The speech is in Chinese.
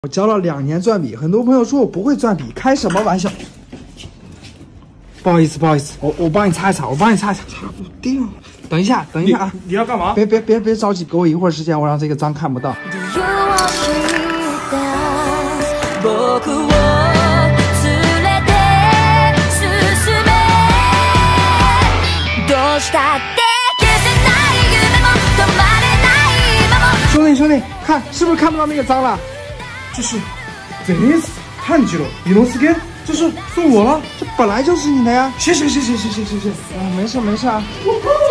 我教了2年转笔，很多朋友说我不会转笔，开什么玩笑？不好意思，我帮你擦一擦，擦不掉。等一下啊！ 你要干嘛？ 别着急，给我一会儿时间，我让这个脏看不到。兄弟，看是不是看不到那个脏了？ 这是Venice Tanjiro Inosuke，这是送我了， 这本来就是你的呀。 谢。 没事啊。